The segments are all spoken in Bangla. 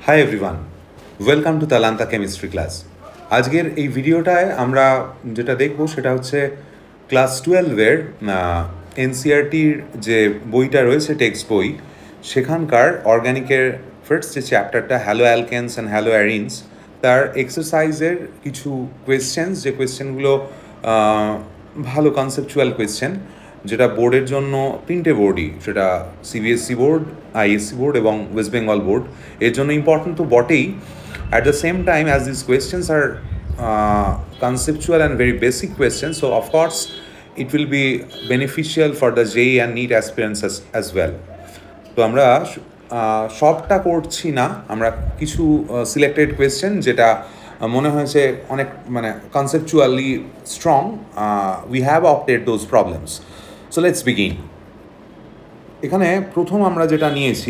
হাই এভরিওয়ান, ওয়েলকাম টু তালান্তা কেমিস্ট্রি ক্লাস। আজকের এই ভিডিওটায় আমরা যেটা দেখব সেটা হচ্ছে ক্লাস 12-এর এনসিইআরটির যে বইটা রয়েছে টেক্সট বই, সেখানকার অর্গ্যানিকের ফার্স্ট যে চ্যাপ্টারটা haloalkanes and haloarenes, তার এক্সারসাইজের কিছু কোয়েশ্চেন্স, যে কোয়েশ্চেনগুলো ভালো কনসেপচুয়াল কোয়েশ্চেন, যেটা বোর্ডের জন্য তিনটে বোর্ডই, সেটা সিবিএসসি বোর্ড, আইএসসি বোর্ড এবং ওয়েস্ট বেঙ্গল বোর্ড, এর জন্য ইম্পর্টেন্ট তো বটেই। At the same time as this questions আর conceptual and very basic questions, so of course it will be beneficial for the JEE and NEET aspirants as well. তো আমরা সবটা করছি না, আমরা কিছু সিলেক্টেড কোয়েশ্চেন যেটা মনে হয়েছে অনেক conceptually strong, we have opted those problems. So let's begin. এখানে প্রথম আমরা যেটা নিয়েছি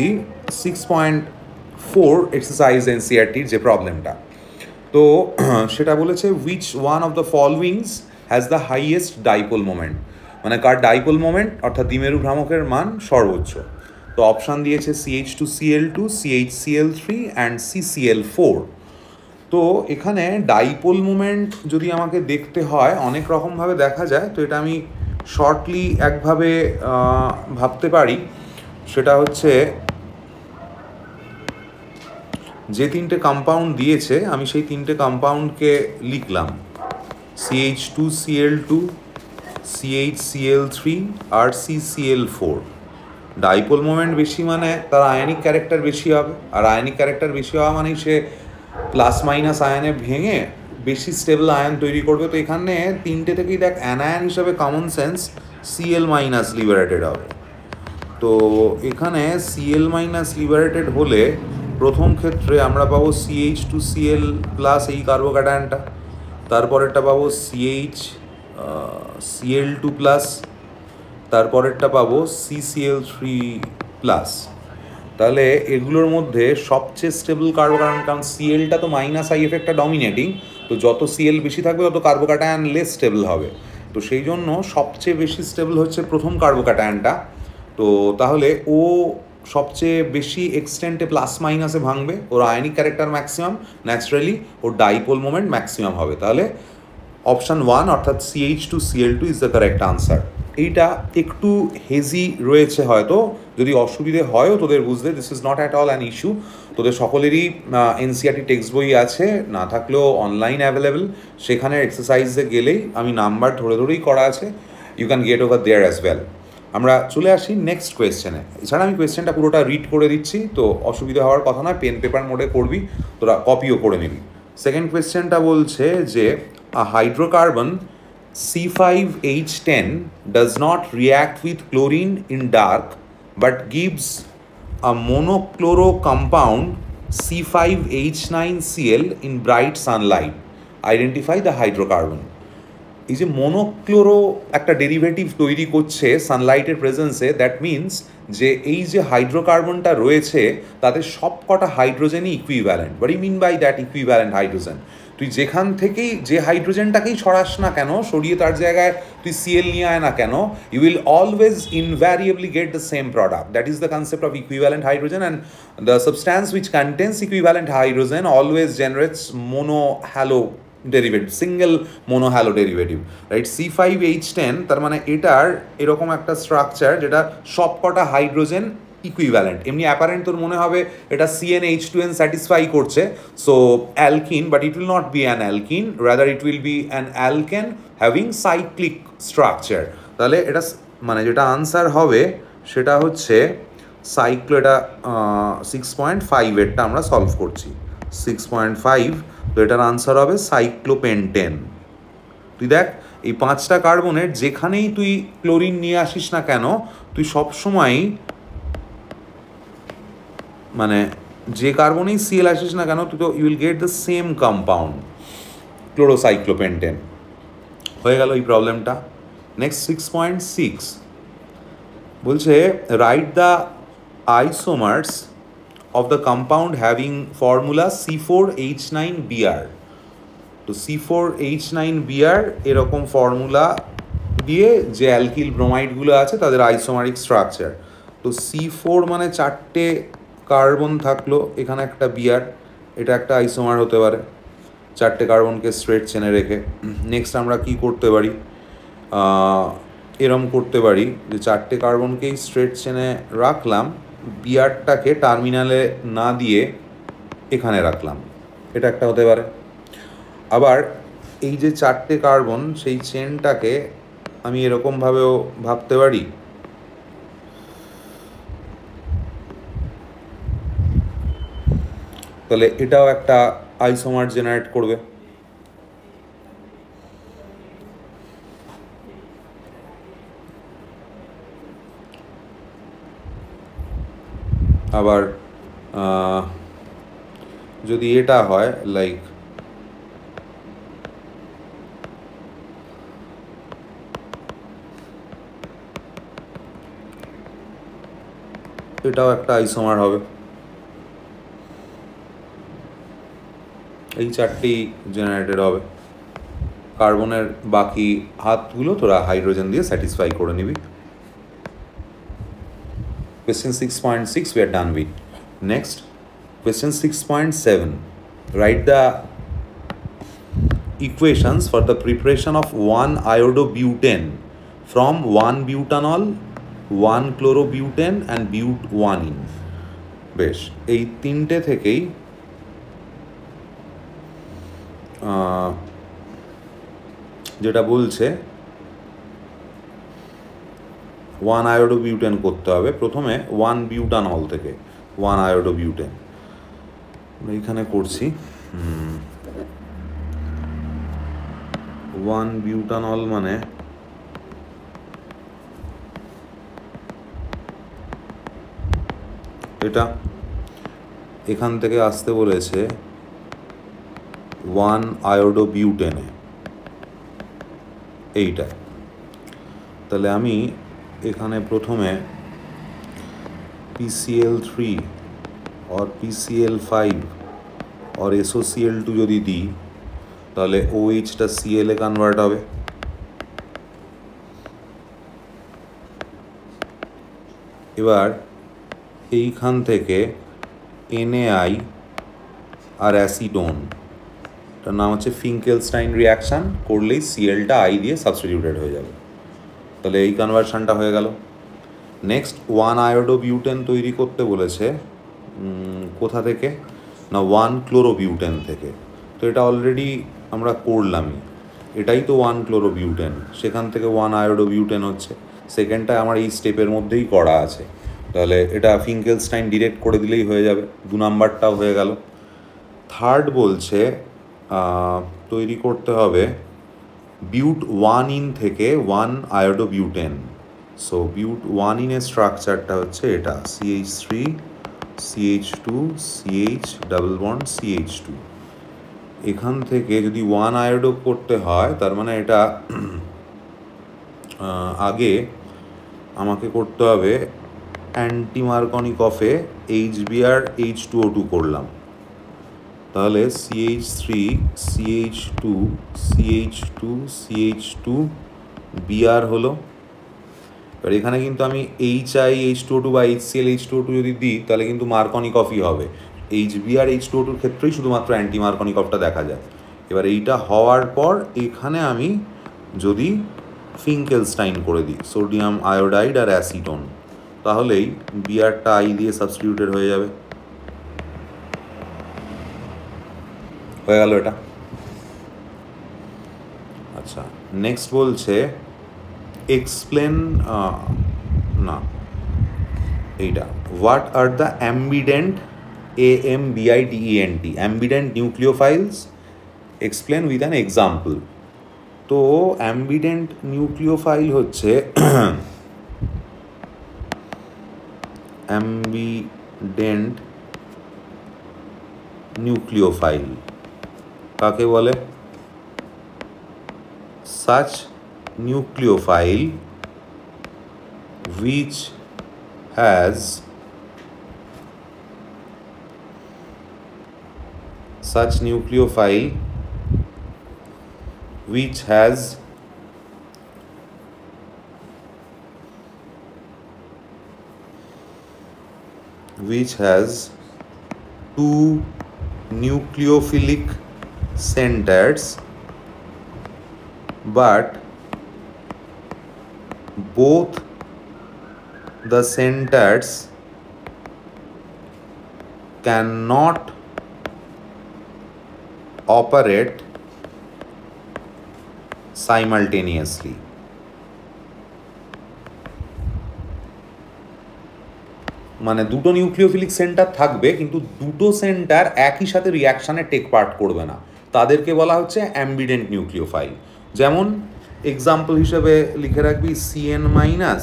6.4 এক্সারসাইজ এনসিইআরটির যে প্রবলেমটা, তো সেটা বলেছে which one of the followings has the highest dipole moment, মানে কার ডাইপোল মোমেন্ট অর্থাৎ দ্বিমেরু ভ্রামকের মান সর্বোচ্চ। তো অপশান দিয়েছে CH2Cl2, CHCl3 অ্যান্ড CCl4। তো এখানে ডাইপোল মোমেন্ট যদি আমাকে দেখতে হয় অনেক রকমভাবে দেখা যায়, তো এটা আমি শর্টলি একভাবে ভাবতে পারি, সেটা হচ্ছে যে তিনটে কম্পাউন্ড দিয়েছে আমি সেই তিনটে কম্পাউন্ডকে লিখলাম, CH2Cl2, CHCl3 আর CCl4। ডাইপোল মোমেন্ট বেশি মানে তার আয়নিক ক্যারেক্টার বেশি হবে, আর আয়নিক ক্যারেক্টার বেশি হওয়া মানেই সে প্লাস মাইনাস আয়নে ভেঙে বেশি স্টেবল আয়ন তৈরি করবে। তো এখানে তিনটে থেকেই দেখ অ্যানায়ন হিসাবে common sense Cl minus liberated হবে। তো এখানে Cl মাইনাস লিবারেটেড হলে প্রথম ক্ষেত্রে আমরা পাবো CH2Cl প্লাস এই কার্বোক্যাটায়নটা, তারপরেরটা পাবো CHCl2 প্লাস, তারপরেরটা পাবো CCl3 প্লাস। তাহলে এগুলোর মধ্যে সবচেয়ে স্টেবল কার্বোক্যাটায়ন, কারণ Clটা তো মাইনাস আই এফেক্টটা ডমিনেটিং, তো যত Cl বেশি থাকবে তত কার্বোক্যাটায়ন লেস স্টেবল হবে। তো সেই জন্য সবচেয়ে বেশি স্টেবল হচ্ছে প্রথম কার্বোক্যাটায়নটা। তো তাহলে ও সবচেয়ে বেশি এক্সটেন্টে প্লাস মাইনাসে ভাঙবে, ওর আয়নিক ক্যারেক্টার ম্যাক্সিমাম, ন্যাচারালি ওর ডাইপোল মোমেন্ট ম্যাক্সিমাম হবে। তাহলে অপশান 1 অর্থাৎ CH2Cl2 is the correct answer. এইটা একটু হেজি রয়েছে, হয়তো যদি অসুবিধে হয়ও তোদের বুঝতে, this is not at all an issue. তোদের সকলেরই এনসিইআরটি টেক্সট বই আছে, না থাকলেও অনলাইন অ্যাভেলেবেল, সেখানে এক্সারসাইজে গেলেই আমি নাম্বার ধরে ধরেই করা আছে, you can get over there as well. আমরা চলে আসি নেক্সট কোয়েশ্চেনে। এছাড়া আমি কোয়েশ্চেনটা পুরোটা রিড করে দিচ্ছি, তো অসুবিধা হওয়ার কথা নয়, পেন পেপার মোডে করবি, তোরা কপিও করে নিবি। সেকেন্ড কোয়েশ্চেনটা বলছে যে a hydrocarbon C5H10 does not react with chlorine in dark but gives a monochloro compound C5H9Cl in bright sunlight. Identify the hydrocarbon. এই যে মনোক্লোরো একটা ডেরিভেটিভ তৈরি করছে সানলাইটের প্রেজেন্সে, দ্যাট মিনস যে এই যে হাইড্রোকার্বনটা রয়েছে তাদের সব কটা হাইড্রোজেনই equivalent. What you mean by that equivalent hydrogen? তুই যেখান থেকেই যে হাইড্রোজেনটাকেই সরাস না কেন, সরিয়ে তার জায়গায় তুই Cl নিয়ে আয় না কেন, you will always invariably get the same product. That is the concept of equivalent hydrogen, and the substance which contains equivalent hydrogen always generates monohalo derivative, single monohalo derivative, right? C5H10 তার মানে এটার এরকম একটা স্ট্রাকচার যেটা সবকটা হাইড্রোজেন ইকুইভ্যালেন্ট। এমনি অ্যাপারেন্ট তোর মনে হবে এটা CnH2n স্যাটিসফাই করছে, so alkene, but it will not be an alkene, rather it will be an alkane having cyclic structure. তাহলে এটা মানে যেটা আনসার হবে সেটা হচ্ছে সাইক্লো, এটা 6.5 এরটা আমরা সলভ করছি, 6.5, তো এটার আনসার হবে সাইক্লোপেন্টেন। তুই দেখ এই 5টা কার্বনের যেখানেই তুই ক্লোরিন নিয়ে আসিস না কেন, তুই সবসময়ই মানে যে কার্বনেই Cl আসিস না কেন, তুই তো you will get the same compound, chlorocyclopentane. হয়ে গেল এই প্রবলেমটা। নেক্সট 6.6 বলছে write the isomers of the compound having formula C4H9Br. তো C4H9Br এরকম ফর্মুলা দিয়ে যে অ্যালকিল ব্রোমাইডগুলো আছে তাদের আইসোমারিক স্ট্রাকচার। তো C4 মানে 4টে কার্বন থাকলো, এখানে একটা বিআর, এটা একটা আইসোমার হতে পারে 4টে কার্বনকে স্ট্রেট চেনে রেখে। নেক্সট আমরা কি করতে পারি, এরম করতে পারি যে 4টে কার্বনকেই স্ট্রেট চেনে রাখলাম, বিআরটাকে টার্মিনালে না দিয়ে এখানে রাখলাম, এটা একটা হতে পারে। আবার এই যে 4টে কার্বন, সেই চেনটাকে আমি এরকমভাবেও ভাবতে পারি, তাহলে এটাও একটা আইসোমার জেনারেট করবে। আবার যদি এটা হয় লাইক এটাও একটা আইসোমার হবে। এই 4টি জেনারেটেড হবে। কার্বনের বাকি হাতগুলো তোরা হাইড্রোজেন দিয়ে স্যাটিসফাই করে নিবি। Question 6.6 we are done with. Next, question 6.7. Write the equations for the preparation of 1 iodobutane from 1 butanol, 1 chlorobutane and but1ene. বেশ, এই তিনটে থেকেই যেটা বলছে 1 আয়োডোবিউটেন করতে হবে। প্রথমে 1 বিউটানল থেকে 1 আয়োডোবিউটেন এইখানে করছি। 1 বিউটানল মানে এটা, এখান থেকে আসতে বলেছে 1 আয়োডোবিউটেনে, এইটা। তাহলে আমি এখানে প্রথমে PCl3 और PCl5 और SOCl2 যদি দিই, তাহলে OHটা Cl এ কনভার্ট হবে। এবার এইখান থেকে NaI আর অ্যাসিডোন, তার নাম হচ্ছে ফিঙ্কেলস্টাইন রিয়াকশান, করলেই Clটা I দিয়ে সাবস্টিটিউটেড হয়ে যাবে। তাহলে এই কনভার্সানটা হয়ে গেল। নেক্সট 1 আয়োডোবিউটেন তৈরি করতে বলেছে কোথা থেকে না 1 ক্লোরোবিউটেন থেকে। তো এটা অলরেডি আমরা করলামই, এটাই তো 1 ক্লোরোবিউটেন, সেখান থেকে 1 আয়োডোবিউটেন হচ্ছে। সেকেন্ডটা আমার এই স্টেপের মধ্যেই করা আছে, তাহলে এটা ফিঙ্কেলস্টাইন ডিরেক্ট করে দিলেই হয়ে যাবে। 2 নাম্বারটাও হয়ে গেল। থার্ড বলছে তৈরি করতে হবে but1ene থেকে 1 আয়োডোবিউটেন। সো but1ene স্ট্রাকচারটা হচ্ছে এটা, CH3 CH2 CH double bond CH2। এখান থেকে যদি 1 আয়োডো করতে হয়, তার মানে এটা আগে আমাকে করতে হবে অ্যান্টি মার্কনিক অফে HBr H2O2 করলাম, তাহলে CH3 CH2 CH2 CH2 Br হলো। এবার এখানে কিন্তু আমি HI H2O2 বা HCl H2O2 যদি দিই, তাহলে কিন্তু মার্কনিক অফই হবে। HBr H2O2 ক্ষেত্রেই শুধুমাত্র অ্যান্টি মার্কনিক অফটা দেখা যায়। এবার এইটা হওয়ার পর এখানে আমি যদি ফিঙ্কেলস্টাইন করে দিই, সোডিয়াম আয়োডাইড আর অ্যাসিটোন, তাহলেই বিআরটা I দিয়ে সাবস্টিটিউটেড হয়ে যাবে। হয়ে গেল এটা। আচ্ছা, নেক্সট বলছে এক্সপ্লেন না এইটা, what are the ambident AMBIDENT ambident nucleophiles, explain with an example. তো অ্যাম্বিডেন্ট নিউক্লিওফাইল হচ্ছে অ্যাম্বিডেন্ট নিউক্লিওফাইল কাকে বলে? such nucleophile which has which has two nucleophilic centers but both the centers cannot operate simultaneously. মানে দুটো নিউক্লিওফিলিক সেন্টার থাকবে কিন্তু দুটো সেন্টার একই সাথে রিয়াকশানে টেক পার্ট করবে না, তাদেরকে বলা হচ্ছে অ্যাম্বিডেন্ট নিউক্লিওফাইল। যেমন এক্সাম্পল হিসেবে লিখে রাখবি CN minus,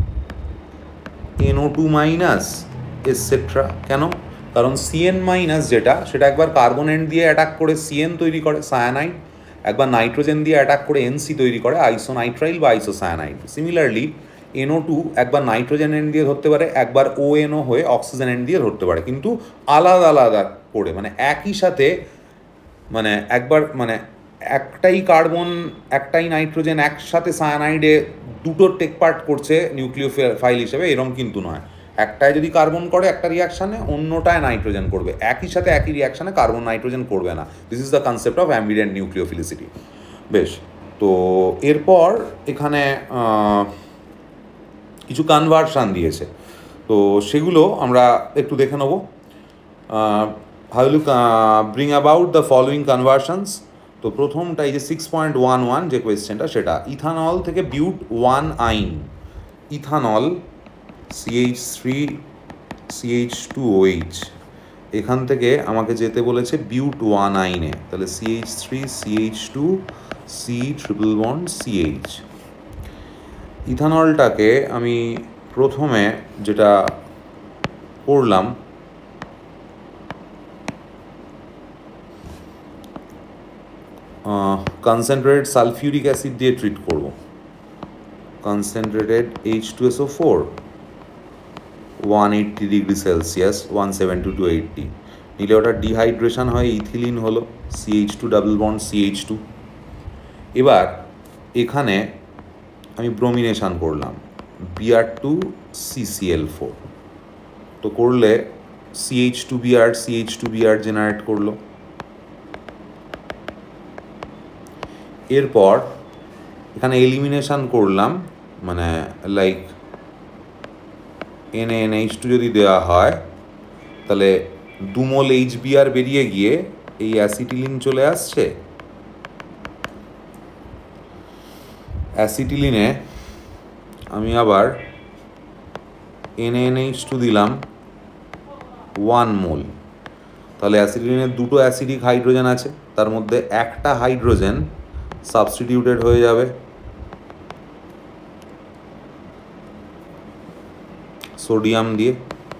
NO2 minus etcetera. কেন? কারণ CN মাইনাস যেটা, সেটা একবার কার্বন এন্ড দিয়ে অ্যাটাক করে CN তৈরি করে সায়ানাইড, একবার নাইট্রোজেন দিয়ে অ্যাটাক করে NC তৈরি করে আইসোনাইট্রাইল বা আইসোসায়ানাইড। সিমিলারলি NO2 একবার নাইট্রোজেন এন্ড দিয়ে ধরতে পারে, একবার ONO হয়ে অক্সিজেন এন্ড দিয়ে ধরতে পারে, কিন্তু আলাদা আলাদা করে, মানে একই সাথে, মানে একবার মানে একটাই কার্বন একটাই নাইট্রোজেন একসাথে সায়ানাইডে দুটো টেক পার্ট করছে নিউক্লিওফাইল হিসেবে, এরকম কিন্তু নয়। একটায় যদি কার্বন করে একটা রিয়াকশানে, অন্যটায় নাইট্রোজেন করবে, একই সাথে একই রিয়াকশানে কার্বন নাইট্রোজেন করবে না। This is the concept of ambident nucleophilicity. বেশ, তো এরপর এখানে কিছু কনভার্সান দিয়েছে, তো সেগুলো আমরা একটু দেখে নেব। How will bring about the following conversions. তো প্রথমটা এই যে 6.11 যে কোয়েশ্চেনটা, সেটা ইথানল থেকে বিউট 1 আইন, ইথানল CH3 CH2OH, এখান থেকে আমাকে যেতে বলেছে বিউট 1 আইনে, তাহলে CH3 CH2 C triple bond CH। ইথানলটাকে আমি প্রথমে যেটা করলাম, কনসেন্ট্রেটেড সালফিউরিক অ্যাসিড দিয়ে ট্রিট করব, concentrated H2SO4 180 degree Celsius 170 to 80 নিলে ওটা ডিহাইড্রেশন হয়, ইথিলিন হলো CH2 ডাবল বন্ড CH2। এবার এখানে আমি ব্রোমিনেশন করলাম Br2 CCl4, তো করলে CH2Br CH2Br জেনারেট করলো। এরপর এখানে এলিমিনেশন করলাম, মানে লাইক NaNH2 যদি দেওয়া হয় তাহলে 2 মোল HBr বেরিয়ে গিয়ে এই অ্যাসিটিলিন চলে আসছে। অ্যাসিটিলিনে আমি আবার NaNH2 দিলাম 1 মোল, তাহলে অ্যাসিটিলিনের দুটো অ্যাসিডিক হাইড্রোজেন আছে, তার মধ্যে একটা হাইড্রোজেন সাবস্টিটিউটেড হয়ে যাবে সোডিয়াম দিয়ে।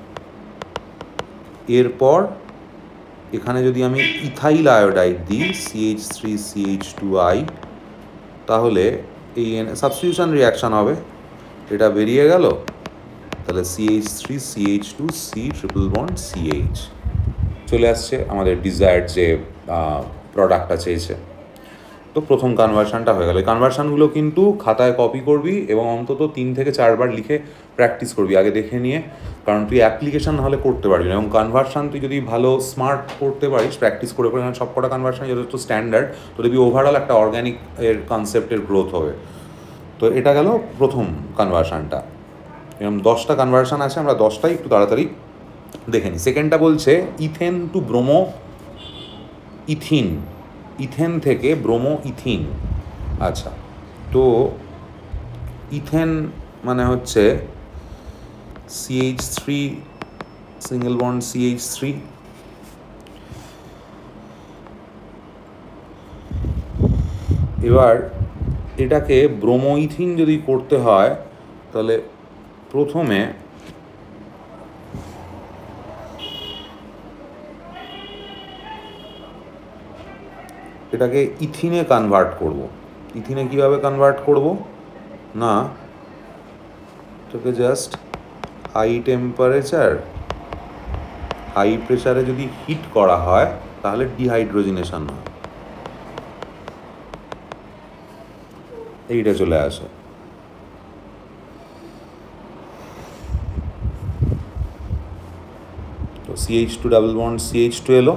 এরপর এখানে যদি আমি ইথাইল আয়োডাইড দিই CH3CH2I, তাহলে এই সাবস্টিটিউশন রিয়াকশান হবে, এটা বেরিয়ে গেল, তাহলে CH3CH2C ট্রিপল বন্ড CH চলে আসছে আমাদের ডিজায়ার্ড যে প্রোডাক্টটা চেয়েছে। তো প্রথম কনভার্সানটা হয়ে গেল। এই কনভার্সানগুলো কিন্তু খাতায় কপি করবি এবং অন্তত 3 থেকে 4 বার লিখে প্র্যাকটিস করবি আগে দেখে নিয়ে, কারণ তুই অ্যাপ্লিকেশন হলে করতে পারবি না। এবং কনভার্সান তুই যদি ভালো স্মার্ট করতে পারিস, প্র্যাকটিস করে করে, সব কটা কনভার্সান যথেষ্ট স্ট্যান্ডার্ড, তো দেখবি ওভারঅল একটা অর্গ্যানিক এর কনসেপ্টের গ্রোথ হবে। তো এটা গেল প্রথম কনভার্সানটা। এরকম 10টা কনভার্সান আছে, আমরা 10টাই একটু তাড়াতাড়ি দেখে নিই। সেকেন্ডটা বলছে ethane to bromo ethene, ethane থেকে ব্রোমো ইথিন। আচ্ছা, তো ইথেন মানে হচ্ছে CH3 সিঙ্গেল বন্ড CH3, এবার এটাকে ব্রোমো ইথিন যদি করতে হয় তাহলে প্রথমে এটাকে ইথিনে কনভার্ট করব। ইথিনে কিভাবে কনভার্ট করব না, এটাকে জাস্ট হাই টেম্পারেচার হাই প্রেশারে যদি হিট করা হয় তাহলে ডিহাইড্রোজিনেশন হয়, এইটা চলে আসে। তো CH2 ডাবল বন্ড CH2 এলো।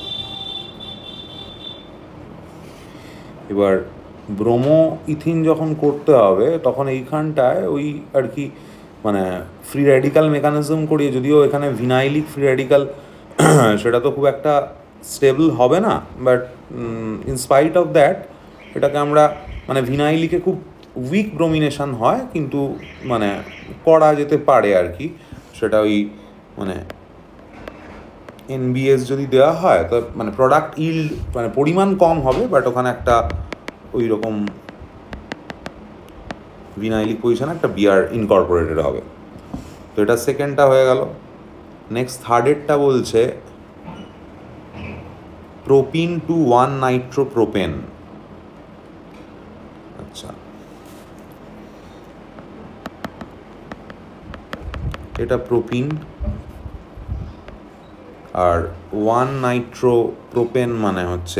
এবার ব্রোমো ইথিন যখন করতে হবে তখন এইখানটায় ওই আর কি মানে ফ্রি র্যাডিক্যাল মেকানিজম করিয়ে, যদিও এখানে ভিনাইলিক ফ্রি র্যাডিক্যাল সেটা তো খুব একটা স্টেবল হবে না, বাট ইনস্পাইট অফ দ্যাট এটাকে আমরা মানে ভিনাইলিকে খুব উইক ব্রোমিনেশন হয় কিন্তু মানে করা যেতে পারে আর কি। সেটা ওই মানে NBS যদি দেওয়া হয় তো মানে প্রোডাক্ট ইল্ড মানে পরিমাণ কম হবে, বাট ওখানে একটা ওই রকম ভিনাইলিক পজিশনে একটা বিয়ার ইনকর্পোরেটেড হবে। তো এটা সেকেন্ডটা হয়ে গেল। নেক্সট থার্ডেরটা বলছে প্রোপিন টু 1 নাইট্রোপ্রোপেন। আচ্ছা, এটা প্রোপিন আর 1 নাইট্রোপ্রোপেন মানে হচ্ছে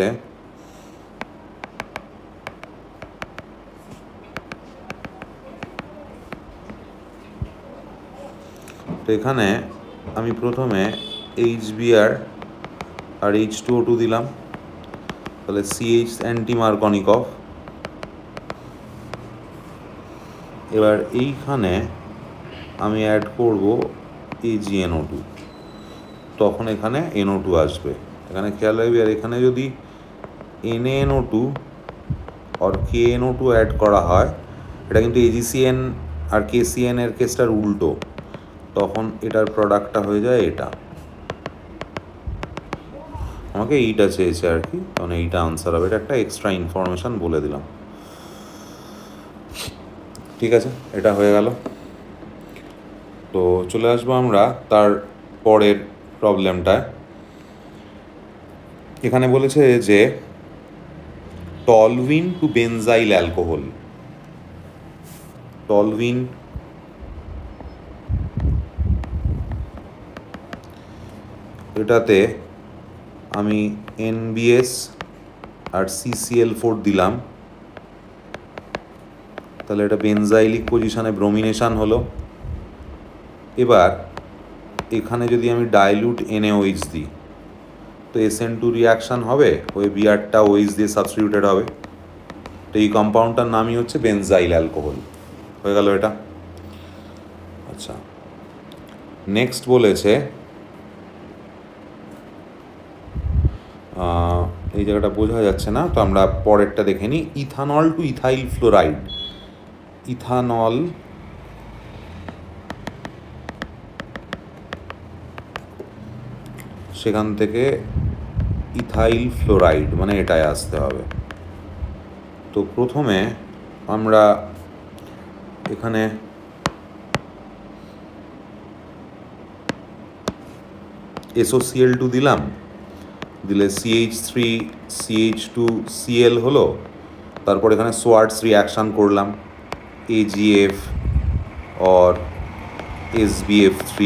তো এখানে আমি প্রথমে HBr আর H2O2 দিলাম, তাহলে CH অ্যান্টি মার্কনিকভ। এবার এইখানে আমি অ্যাড করব AgNO2, তখন এখানে NO2 আসবে। এখানে খেয়াল রাখবি, আর এখানে যদি NaNO2 আর KNO2 অ্যাড করা হয়, এটা কিন্তু AgCN আর KCN এর কেসটার উল্টো, তখন এটার প্রোডাক্টটা হয়ে যায় এটা। আমাকে এইটা চেয়েছে আর কি, তখন এইটা আনসার হবে। এটা একটা এক্সট্রা ইনফরমেশান বলে দিলাম। ঠিক আছে, এটা হয়ে গেল। তো চলে আসবো আমরা তার পরের প্রবলেমটায়। এখানে বলেছে যে toluene to benzyl alcohol. Toluene এটাতে আমি NBS আর CCl4 দিলাম, তাহলে এটা বেনজাইলিক পজিশনে ব্রোমিনেশন হলো। এবার এখানে যদি আমি ডাইলুট NaOH দিই তো SN2 রিয়াকশান হবে, ওই বিয়ারটা OH দিয়ে সাবস্টিটিউটেড হবে। তো এই কম্পাউন্ডটার নামই হচ্ছে বেনজাইল অ্যালকোহল। হয়ে গেল এটা। আচ্ছা, নেক্সট বলেছে এই জায়গাটা বোঝা যাচ্ছে না, তো আমরা পরেরটা দেখে নিই। Ethanol to ethyl fluoride. Ethanol সেখান থেকে ইথাইল ফ্লোরাইড মানে এটাই আসতে হবে। তো প্রথমে আমরা এখানে SOCl2 দিলাম, দিলে CH3CH2Cl হলো। তারপর এখানে সোয়ার্টস রিয়াকশান করলাম, AgF और SbF3।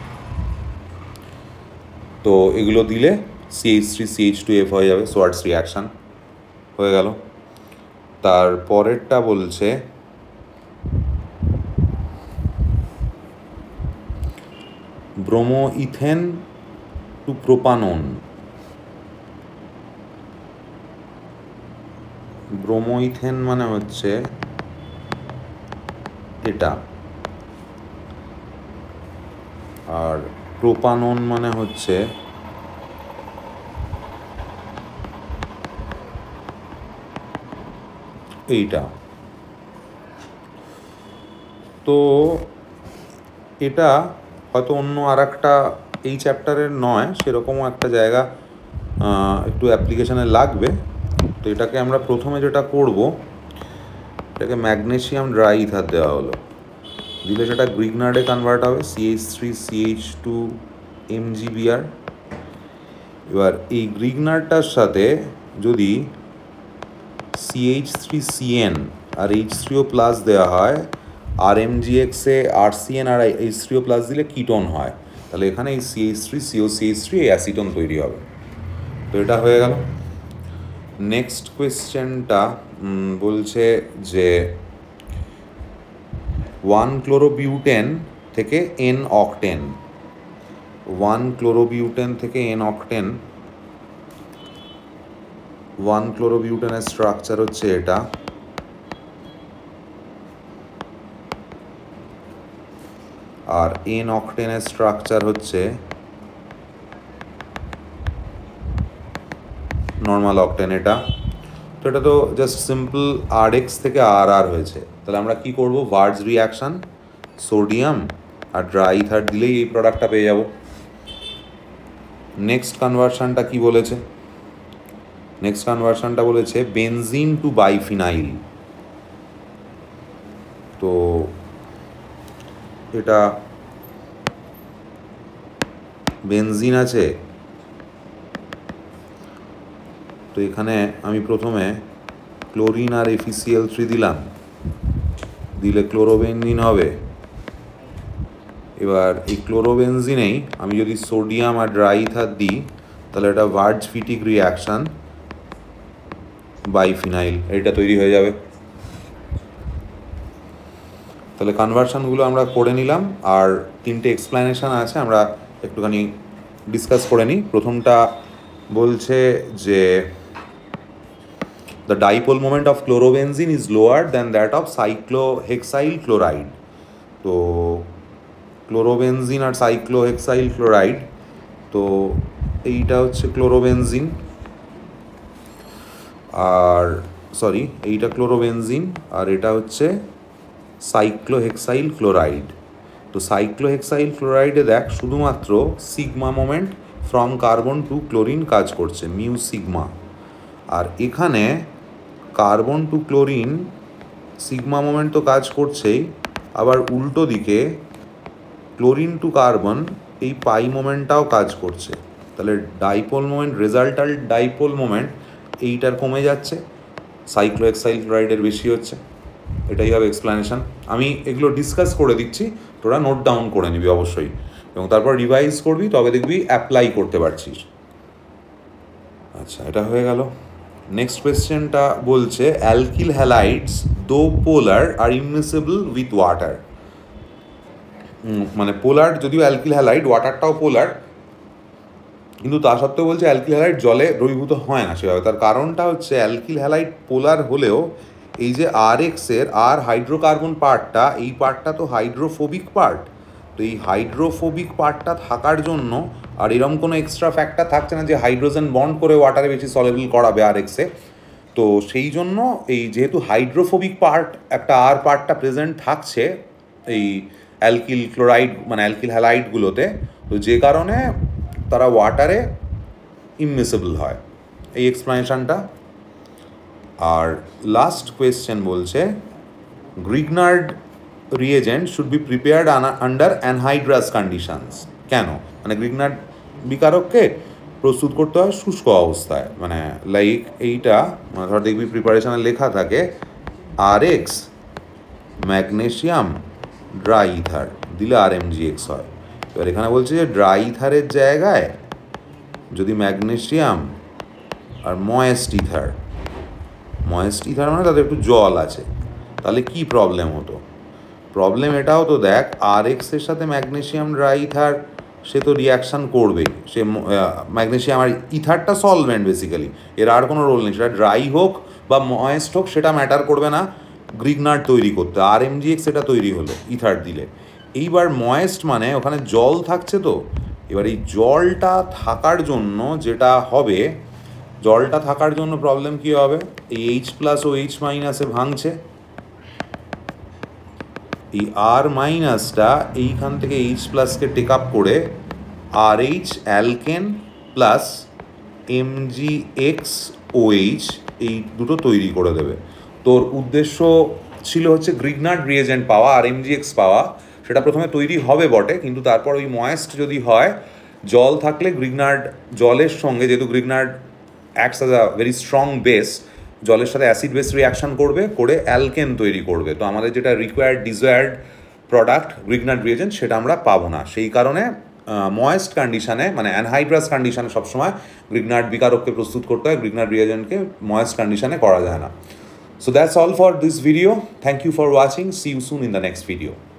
তো এগুলো দিলে CH3CH2F হয়ে যাবে, সোয়ার্টস রিয়াকশান হয়ে গেল। তারপরেরটা বলছে bromo ethane to propanone. Bromo ethane মানে হচ্ছে এটা, আর প্রোপানন মানে হচ্ছে এইটা। তো এটা হয়তো অন্য আর একটা এই চ্যাপ্টারের নয়, সেরকমও একটা জায়গা একটু অ্যাপ্লিকেশানে লাগবে। তো এটাকে আমরা প্রথমে যেটা করব, এটাকে ম্যাগনেসিয়াম ড্রাই ইথার দেওয়া হলো, দিলে সেটা গ্রিগনার্ডে কনভার্ট হবে, CH3CH2 MgBr। এবার এই গ্রিগনার্ডটার সাথে যদি CH3CN আর H3O প্লাস দেওয়া হয়, আর MgXে RCN আর H3O প্লাস দিলে কিটোন হয়, তাহলে এখানে এই CH3COCH3 এই অ্যাসিটোন তৈরি হবে। তো এটা হয়ে গেল। নেক্সট কোয়েশ্চেনটা বলছে যে 1 ক্লোরোবিউটেন থেকে N অকটেন। 1 ক্লোরোবিউটেন থেকে n অক্টেন, 1 ক্লোরোবিউটেনের স্ট্রাকচার হচ্ছে এটা, আর n অক্টেনের স্ট্রাকচার হচ্ছে নর্মাল অক্টেন এটা। তো এটা তো জাস্ট সিম্পল RX থেকে RR হয়েছে। তাহলে আমরা কি করব, ভার্জ রিয়াকশান, সোডিয়াম আর ড্রাই ইথার দিলেই এই প্রোডাক্টটা পেয়ে যাব। নেক্সট কনভার্সানটা কি বলেছে, নেক্সট কনভার্সানটা বলেছে বেনজিন টু বাইফিনাইল। তো এটা বেনজিন আছে, তো এখানে আমি প্রথমে ক্লোরিন আর FeCl3 দিলাম, দিলে ক্লোরোবেনজিন হবে। এবার এই ক্লোরোবেনজিনেই আমি যদি সোডিয়াম আর ড্রাই ইথার দিই তাহলে এটা ভার্জ ফিটিক রিয়াকশান, বাইফিনাইল এটা তৈরি হয়ে যাবে। তাহলে কনভার্সানগুলো আমরা করে নিলাম, আর 3টে এক্সপ্লেনেশন আছে, আমরা একটুখানি ডিসকাস করে নিই। প্রথমটা বলছে যে the dipole moment of chlorobenzene is lower than that of cyclohexyl chloride. তো ক্লোরোবেনজিন আর সাইক্লোহেক্সাইল ক্লোরাইড, তো এইটা হচ্ছে ক্লোরোবেনজিন, আর সরি এইটা ক্লোরোবেনজিন আর এটা হচ্ছে সাইক্লোহেক্সাইল ক্লোরাইড। তো সাইক্লোহেক্সাইল ক্লোরাইডে দেখ শুধুমাত্র sigma moment from carbon to chlorine কাজ করছে, মিউ সিগমা। আর এখানে carbon to chlorine sigma moment তো কাজ করছেই, আবার উল্টো দিকে ক্লোরিন টু কার্বন এই পাই মোমেন্টটাও কাজ করছে। তাহলে dipole moment, resultant dipole moment এইটার কমে যাচ্ছে, সাইক্লোহেক্সাইল ক্লোরাইডের বেশি হচ্ছে। এটাই হবে এক্সপ্লেনেশন। আমি এগুলো ডিসকাস করে দিচ্ছি, তোরা নোট ডাউন করে নিবি অবশ্যই, এবং তারপর রিভাইজ করবি, তবে দেখবি অ্যাপ্লাই করতে পারছিস। আচ্ছা, এটা হয়ে গেল। নেক্সট কোয়েশ্চেনটা বলছে অ্যালকিল হ্যালাইডস দো পোলার আর ইমমিসিবল উইথ ওয়াটার। মানে পোলার যদিও অ্যালকিল হ্যালাইড, ওয়াটারটাও পোলার, কিন্তু তা সত্ত্বেও বলছে অ্যালকিল হ্যালাইড জলে দ্রবীভূত হয় না সেভাবে। তার কারণটা হচ্ছে অ্যালকিল হ্যালাইড পোলার হলেও এই যে RX এর আর হাইড্রোকার্বন পার্টটা, এই পার্টটা তো হাইড্রোফোবিক পার্ট। তো এই হাইড্রোফোবিক পার্টটা থাকার জন্য আর এরকম কোনো এক্সট্রা ফ্যাক্টর থাকছে না যে হাইড্রোজেন বন্ড করে ওয়াটারে বেশি সলেবল করাবে RX-এ। তো সেই জন্য এই যেহেতু হাইড্রোফোবিক পার্ট একটা আর পার্টটা প্রেজেন্ট থাকছে এই অ্যালকিল ক্লোরাইড মানে অ্যালকিল হ্যালাইডগুলোতে, তো যে কারণে তারা ওয়াটারে ইমমিসিবল হয়, এই এক্সপ্লেনেশনটা। আর লাস্ট কোয়েশ্চেন বলছে Grignard reagent should be prepared under anhydrous conditions. কেন? মানে গ্রিগনার্ড বিকারককে প্রস্তুত করতে হয় শুষ্ক অবস্থায়, মানে লাইক এইটা মানে ধর দেখবি প্রিপারেশনে লেখা থাকে RX ম্যাগনেশিয়াম ড্রাই ইথার দিলে RMgX হয়। এবার এখানে বলছে যে ড্রাই ইথারের জায়গায় যদি ম্যাগনেশিয়াম আর ময়েস্ট ইথার মানে তাদের একটু জল আছে, তাহলে কি প্রবলেম হতো? প্রবলেম এটা হতো, দেখ RX এর সাথে ম্যাগনেশিয়াম ড্রাই ইথার সে তো রিয়াকশান করবেই, সে ম্যাগনেশিয়াম আর ইথারটা সলভেন্ট বেসিক্যালি, এর আর কোনো রোল নেই, সেটা ড্রাই হোক বা ময়েস্ট হোক সেটা ম্যাটার করবে না গ্রিগনার্ড তৈরি করতে। RMgX সেটা তৈরি হলো ইথার দিলে। এইবার ময়েস্ট মানে ওখানে জল থাকছে, তো এবার এই জলটা থাকার জন্য যেটা হবে, জলটা থাকার জন্য প্রবলেম কী হবে, এই H+ ও H- ভাঙছে, এই R- এইখান থেকে H+কে টেক আপ করে RH অ্যালকেন প্লাস MgXOH এই দুটো তৈরি করে দেবে। তোর উদ্দেশ্য ছিল হচ্ছে গ্রিগনার্ড রিয়েজেন্ট পাওয়া, RMgX পাওয়া। সেটা প্রথমে তৈরি হবে বটে, কিন্তু তারপর ওই ময়েস্ট যদি হয়, জল থাকলে গ্রিগনার্ড জলের সঙ্গে, যেহেতু Grignard acts as a very strong base, জলের সাথে অ্যাসিড বেস রিয়াকশান করবে, করে অ্যালকেন তৈরি করবে। তো আমাদের যেটা required desired product Grignard reagent সেটা আমরা পাবো না। সেই কারণে ময়েস্ট কন্ডিশনে মানে অ্যানহাইড্রাস কন্ডিশনে সবসময় গ্রিগনার্ড বিকারককে প্রস্তুত করতে হয়, গ্রিগনার্ড রিয়েজেন্টকে ময়েস্ট কন্ডিশনে করা যায় না। So that's all for this video. Thank you for watching. See you soon in the next video.